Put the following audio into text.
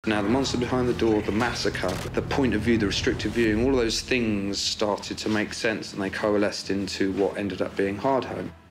Now, The Monster Behind the Door, The Massacre, the point of view, the restricted viewing, all of those things started to make sense, and they coalesced into what ended up being Hard Home.